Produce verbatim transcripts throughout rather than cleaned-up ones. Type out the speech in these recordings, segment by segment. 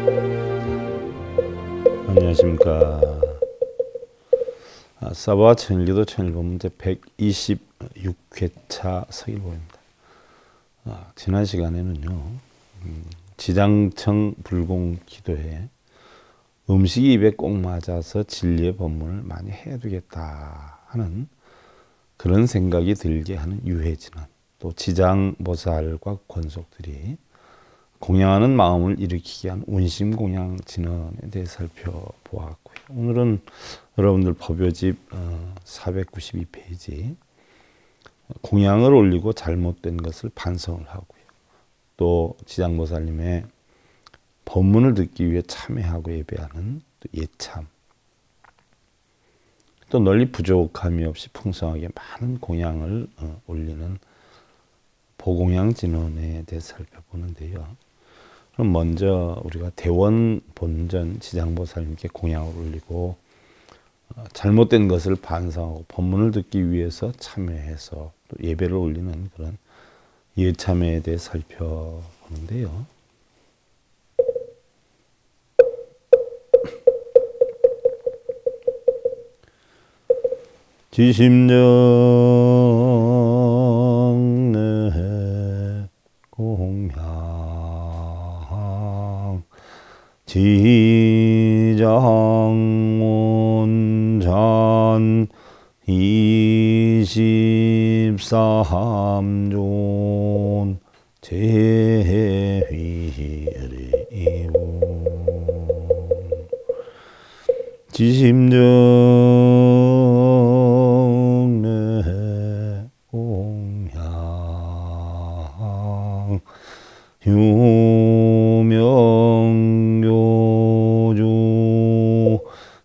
안녕하십니까. 아, 사바와 천일기도 천일보 문제 백이십육 회차 서일보입니다. 아, 지난 시간에는요, 음, 지장청 불공 기도에 음식이 입에 꼭 맞아서 진리의 법문을 많이 해두겠다 하는 그런 생각이 들게 하는 유해진언, 또 지장보살과 권속들이 공양하는 마음을 일으키게 한 운심공양 진언에 대해 살펴보았고요. 오늘은 여러분들 법요집 사백구십이 페이지 공양을 올리고 잘못된 것을 반성을 하고요. 또 지장보살님의 법문을 듣기 위해 참회하고 예배하는 또 예참, 또 널리 부족함이 없이 풍성하게 많은 공양을 올리는 보공양 진언에 대해 살펴보는데요. 그럼 먼저 우리가 대원 본전 지장보살님께 공양을 올리고 잘못된 것을 반성하고 법문을 듣기 위해서 참여해서 또 예배를 올리는 그런 예참에 대해 살펴보는데요. 지심정 내 공양 지장원잔 이십삼존 제휘리운 지심정 내 공양 유명교주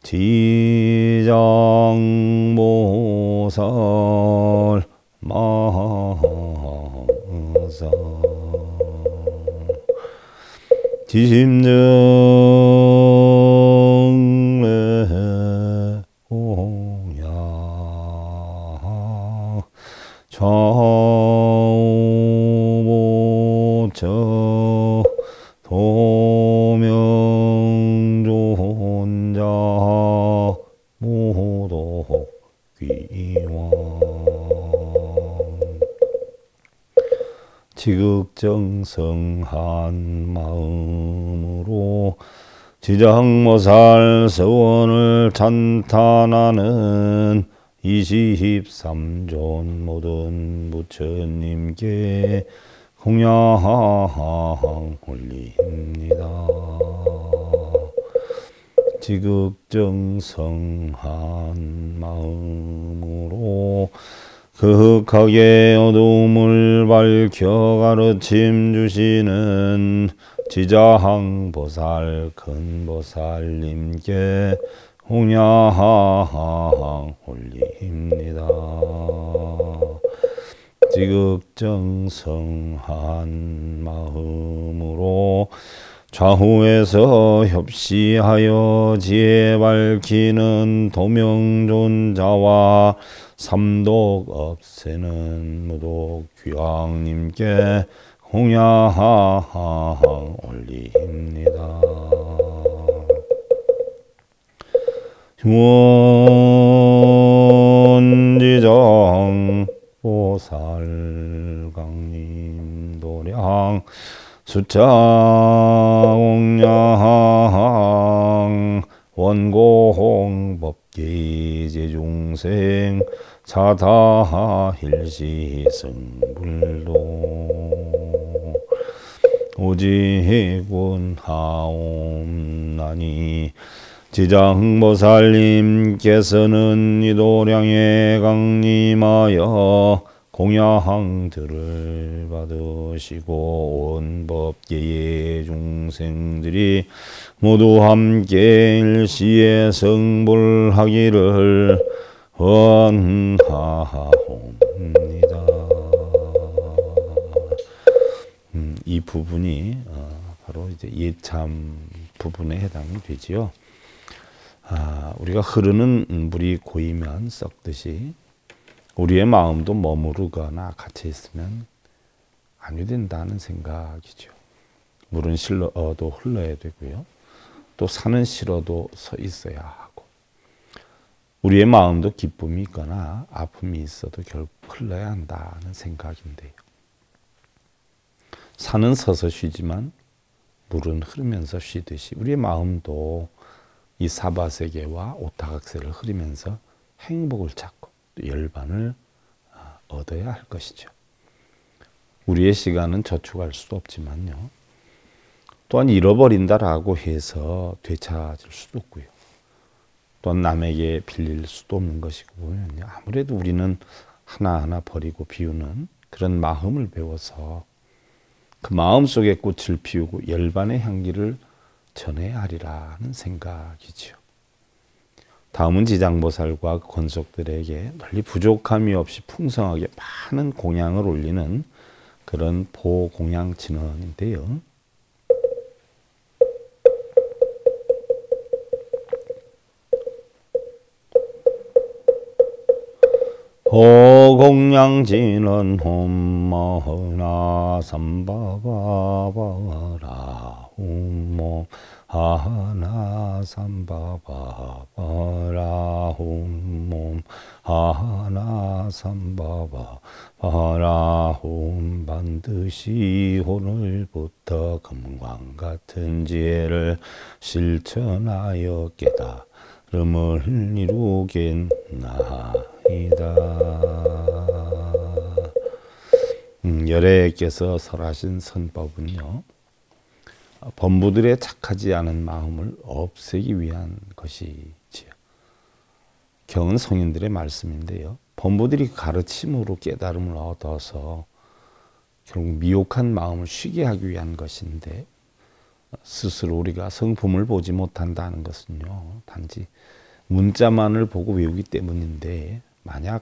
지장보살 마사 지심정 내 공양 좌우보처 도명존자 모독귀왕 지극정성한 마음으로 지장보살 서원을 찬탄하는 이십삼존 모든 부처님께 공양 올립니다. 지극정성한 마음으로 극하게 어두움을 밝혀 가르침 주시는 지장보살 큰보살님께 공양 올립니다. 지극정성한 마음으로 좌우에서 협시하여 지혜 밝히는 도명존자와 삼독 없애는 무독귀왕님께 공양 올립니다. 원지정 보살 강림 도량 수차공양 원공 법계 제중생 사다일시승불도 오직군 하옵나니 지장보살님께서는 이 도량에 강림하여 공양들을 받으시고 온 법계의 중생들이 모두 함께 일시에 성불하기를 원하옵니다. 음, 이 부분이 어, 바로 이제 예참 부분에 해당이 되지요. 아, 우리가 흐르는 물이 고이면 썩듯이 우리의 마음도 머무르거나 갇혀 있으면 안 된다는 생각이죠. 물은 실어도 흘러야 되고요. 또 산은 실어도 서 있어야 하고, 우리의 마음도 기쁨이 있거나 아픔이 있어도 결국 흘러야 한다는 생각인데요. 산은 서서 쉬지만 물은 흐르면서 쉬듯이 우리의 마음도 이 사바세계와 오타각세를 흐리면서 행복을 찾고 또 열반을 얻어야 할 것이죠. 우리의 시간은 저축할 수도 없지만요. 또한 잃어버린다라고 해서 되찾을 수도 없고요. 또한 남에게 빌릴 수도 없는 것이고요. 아무래도 우리는 하나하나 버리고 비우는 그런 마음을 배워서 그 마음 속에 꽃을 피우고 열반의 향기를 전해야 하리라는 생각이지요. 다음은 지장보살과 권속들에게 널리 부족함이 없이 풍성하게 많은 공양을 올리는 그런 보공양 진언인데요. 보공양진은 홈모나 삼바바바라 홈모 하나 삼바바바라 홈몸 하나 삼바바바라 홈 반드시 오늘부터 금광 같은 지혜를 실천하여 깨달음을 이루겠나이다. 음, 열애께서 설하신 선법은요, 범부들의 착하지 않은 마음을 없애기 위한 것이지요. 경은 성인들의 말씀인데요. 범부들이 가르침으로 깨달음을 얻어서 결국 미혹한 마음을 쉬게 하기 위한 것인데, 스스로 우리가 성품을 보지 못한다는 것은요, 단지 문자만을 보고 외우기 때문인데, 만약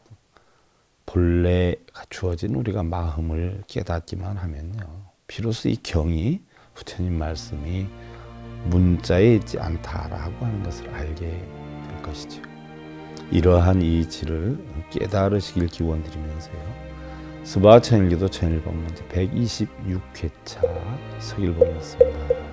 본래가 주어진 우리가 마음을 깨닫기만 하면요, 비로소 이 경이, 부처님 말씀이 문자에 있지 않다라고 하는 것을 알게 될 것이죠. 이러한 이치를 깨달으시길 기원드리면서요, 스바천일기도 천일법 문제 백이십육 회차 서길봉이었습니다.